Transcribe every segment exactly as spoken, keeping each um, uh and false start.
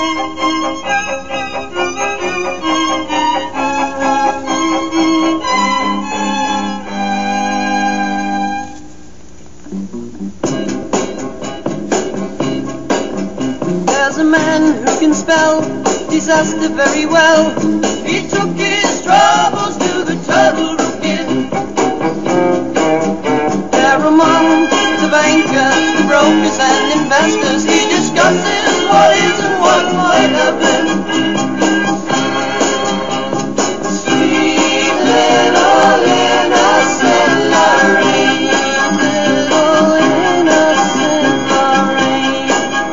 There's a man who can spell disaster very well. He took his troubles to the Turtle Rock Inn. There among the bankers, the brokers and investors, he discusses what is and what might have been. Sweet little innocent Lorraine, little innocent Lorraine.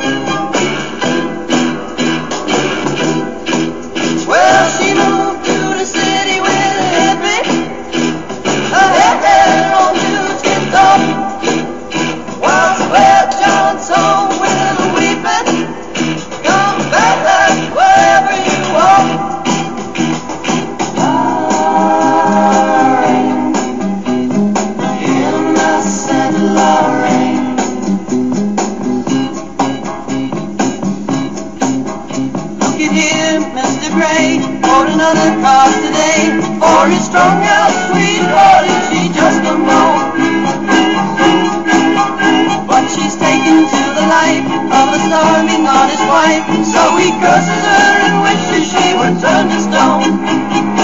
Well, she moved to the city with a hippie, a head on to Tip Top. Whilst where John's home with a weeping, come back wherever you walk. Lorraine, innocent Lorraine. Look at here, Mister Gray, bought another car today. For his strong out sweet body, she just don't know. But she's taken to the life of a starving honest wife, so he curses her and wishes she would turn to stone.